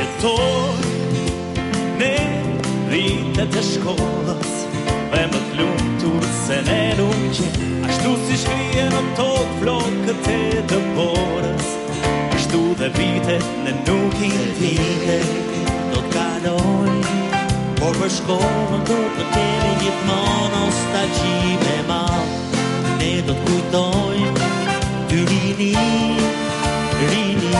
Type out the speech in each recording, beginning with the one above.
Jetoj në vitet e shkollës dhe më t'lumtur se ne nuk qenë, ashtu si shkrije në tokë flokët e dëborës, ashtu dhe vitet në nuk i vite do t'kalojnë, por për shkollën do të kemi gjithmonë nostalgji me ma, ne do t'kujtojmë dy rini,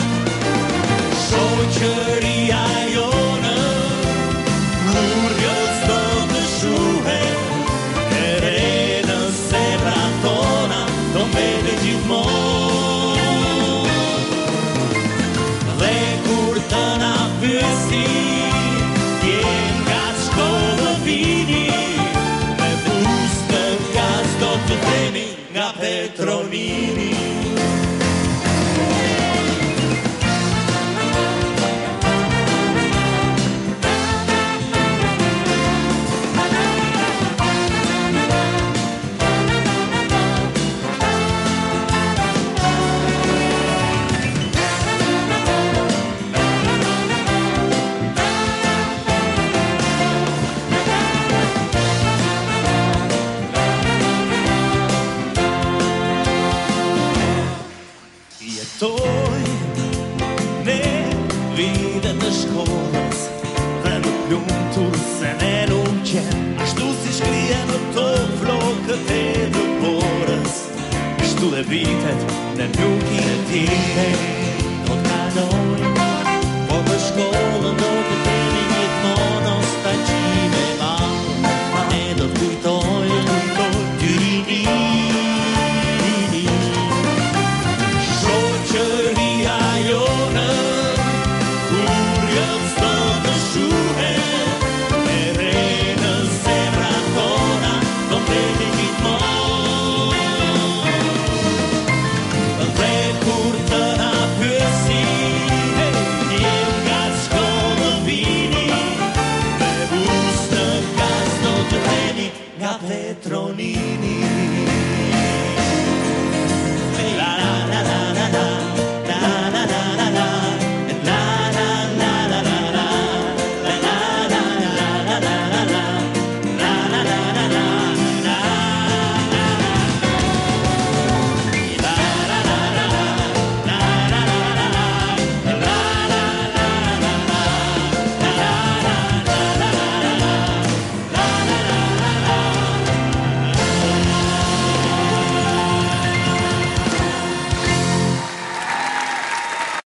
shoqëria jonë, kur jo s'do të shuhet, ere në zemra tona, do mbete gjithmonë. Dhe kur të na pyesi, jem nga shkollë vini, me buzë të gaz do të themi nga Petronini. Jetoj në vitet e shkollës dhe më t'lumtur se ne nuk qenë, ashtu si shkrije në tokë flokët e dëborës, ashtu dhe vitet ne nuk i vite